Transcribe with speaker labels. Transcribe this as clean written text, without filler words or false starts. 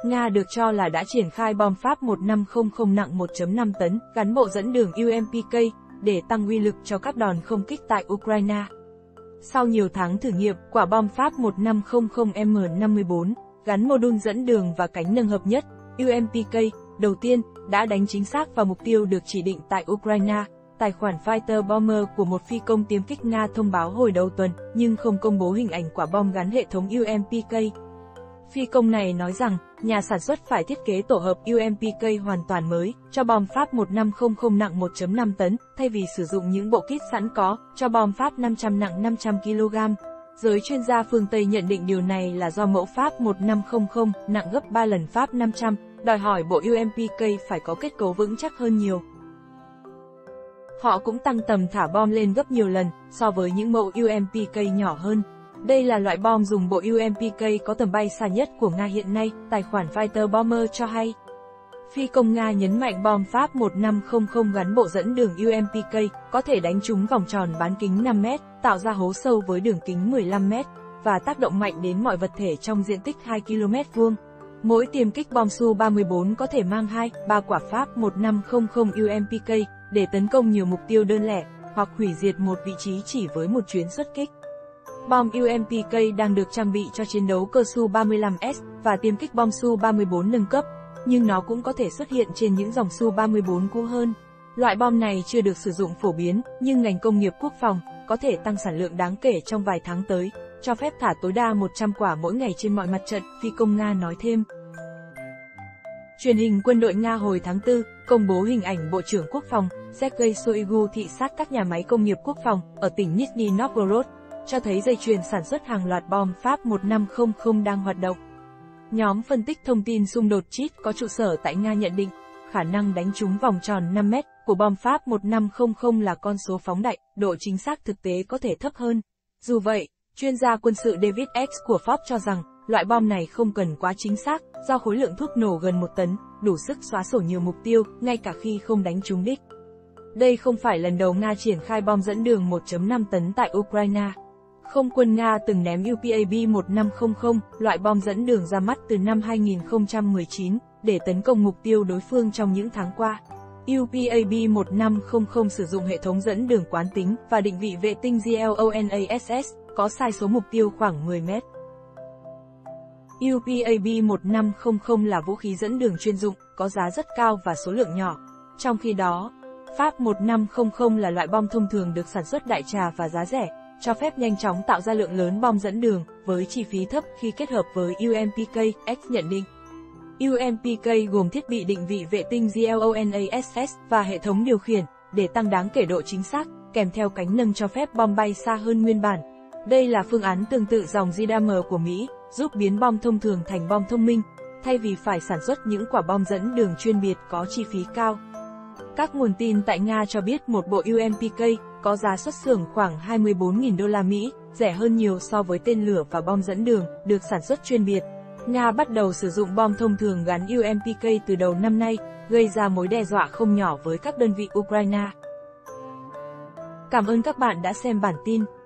Speaker 1: Nga được cho là đã triển khai bom Pháp 1500 nặng 1.5 tấn, gắn bộ dẫn đường UMPK, để tăng uy lực cho các đòn không kích tại Ukraine. Sau nhiều tháng thử nghiệm, quả bom Pháp 1500M54, gắn mô đun dẫn đường và cánh nâng hợp nhất, UMPK, đầu tiên, đã đánh chính xác vào mục tiêu được chỉ định tại Ukraine. Tài khoản Fighter Bomber của một phi công tiêm kích Nga thông báo hồi đầu tuần, nhưng không công bố hình ảnh quả bom gắn hệ thống UMPK. Phi công này nói rằng, nhà sản xuất phải thiết kế tổ hợp UMPK hoàn toàn mới, cho bom Pháp 1500 nặng 1.5 tấn, thay vì sử dụng những bộ kit sẵn có, cho bom Pháp 500 nặng 500 kg. Giới chuyên gia phương Tây nhận định điều này là do mẫu Pháp 1500 nặng gấp 3 lần Pháp 500, đòi hỏi bộ UMPK phải có kết cấu vững chắc hơn nhiều. Họ cũng tăng tầm thả bom lên gấp nhiều lần so với những mẫu UMPK nhỏ hơn. Đây là loại bom dùng bộ UMPK có tầm bay xa nhất của Nga hiện nay, tài khoản Fighter Bomber cho hay. Phi công Nga nhấn mạnh bom Pháp 1500 gắn bộ dẫn đường UMPK, có thể đánh trúng vòng tròn bán kính 5 mét, tạo ra hố sâu với đường kính 15 mét, và tác động mạnh đến mọi vật thể trong diện tích 2 km vuông. Mỗi tiêm kích bom Su-34 có thể mang 2-3 quả Pháp 1500 UMPK, để tấn công nhiều mục tiêu đơn lẻ, hoặc hủy diệt một vị trí chỉ với một chuyến xuất kích. Bom UMPK đang được trang bị cho chiến đấu cơ Su-35S và tiêm kích bom Su-34 nâng cấp, nhưng nó cũng có thể xuất hiện trên những dòng Su-34 cũ hơn. Loại bom này chưa được sử dụng phổ biến, nhưng ngành công nghiệp quốc phòng có thể tăng sản lượng đáng kể trong vài tháng tới, cho phép thả tối đa 100 quả mỗi ngày trên mọi mặt trận, phi công Nga nói thêm. Truyền hình quân đội Nga hồi tháng 4 công bố hình ảnh Bộ trưởng Quốc phòng Sergei Shoigu thị sát các nhà máy công nghiệp quốc phòng ở tỉnh Nizhny Novgorod, cho thấy dây chuyền sản xuất hàng loạt bom Pháp 1500 đang hoạt động. Nhóm phân tích thông tin xung đột CHIT có trụ sở tại Nga nhận định, khả năng đánh trúng vòng tròn 5 mét của bom Pháp 1500 là con số phóng đại, độ chính xác thực tế có thể thấp hơn. Dù vậy, chuyên gia quân sự David X của Forbes cho rằng, loại bom này không cần quá chính xác, do khối lượng thuốc nổ gần 1 tấn, đủ sức xóa sổ nhiều mục tiêu, ngay cả khi không đánh trúng đích. Đây không phải lần đầu Nga triển khai bom dẫn đường 1.5 tấn tại Ukraine. Không quân Nga từng ném UPAB-1500, loại bom dẫn đường ra mắt từ năm 2019, để tấn công mục tiêu đối phương trong những tháng qua. UPAB-1500 sử dụng hệ thống dẫn đường quán tính và định vị vệ tinh GLONASS, có sai số mục tiêu khoảng 10 mét. UPAB-1500 là vũ khí dẫn đường chuyên dụng, có giá rất cao và số lượng nhỏ. Trong khi đó, Pháp 1500 là loại bom thông thường được sản xuất đại trà và giá rẻ, cho phép nhanh chóng tạo ra lượng lớn bom dẫn đường, với chi phí thấp khi kết hợp với UMPK, X nhận định. UMPK gồm thiết bị định vị vệ tinh GLONASS và hệ thống điều khiển, để tăng đáng kể độ chính xác, kèm theo cánh nâng cho phép bom bay xa hơn nguyên bản. Đây là phương án tương tự dòng JDAM của Mỹ, giúp biến bom thông thường thành bom thông minh, thay vì phải sản xuất những quả bom dẫn đường chuyên biệt có chi phí cao. Các nguồn tin tại Nga cho biết một bộ UMPK có giá xuất xưởng khoảng 24.000 đô la Mỹ, rẻ hơn nhiều so với tên lửa và bom dẫn đường, được sản xuất chuyên biệt. Nga bắt đầu sử dụng bom thông thường gắn UMPK từ đầu năm nay, gây ra mối đe dọa không nhỏ với các đơn vị Ukraine. Cảm ơn các bạn đã xem bản tin.